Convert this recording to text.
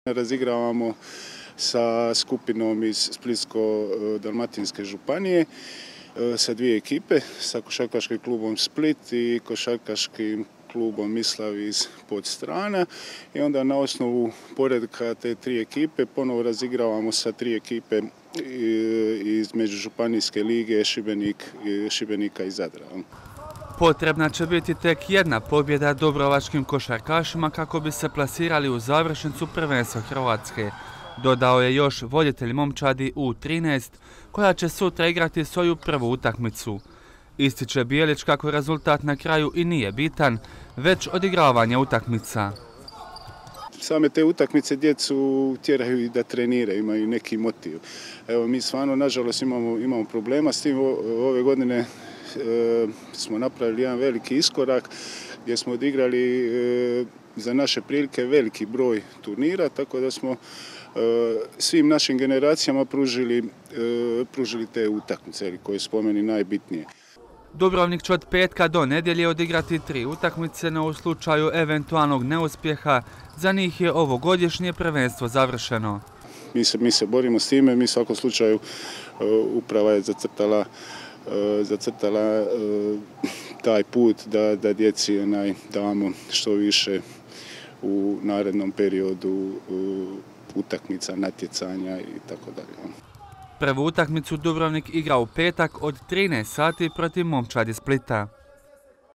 Razigravamo sa skupinom iz Splitsko-dalmatinske županije sa dvije ekipe, sa košarkaškim klubom Split i košarkaškim klubom Mislav iz Podstrana i onda na osnovu poredka te tri ekipe ponovo razigravamo sa tri ekipe iz Međužupanijske lige Šibenika i Zadra. Potrebna će biti tek jedna pobjeda dubrovačkim košarkašima kako bi se plasirali u završnicu prvenstva Hrvatske. Dodao je još voditelj momčadi U13 koja će sutra igrati svoju prvu utakmicu. Ističe Bijelić kako rezultat na kraju i nije bitan, već odigravanje utakmica. Same te utakmice djecu tjeraju i da treniraju, imaju neki motiv. Evo, mi stvarno, nažalost, imamo problema s tim. Ove godine smo napravili jedan veliki iskorak gdje smo odigrali za naše prilike veliki broj turnira, tako da smo svim našim generacijama pružili te utakmice koje su po meni najbitnije. Dubrovnik će od petka do nedjelje odigrati 3 utakmice, no u slučaju eventualnog neuspjeha za njih je ovogodišnje prvenstvo završeno. Mi se borimo s time, mi u svakom slučaju uprava je zacrtala taj put da djeci damo što više u narednom periodu utakmica, natjecanja i tako dalje. Prvu utakmicu Dubrovnik igra u petak od 13 sati protiv momčadi Splita.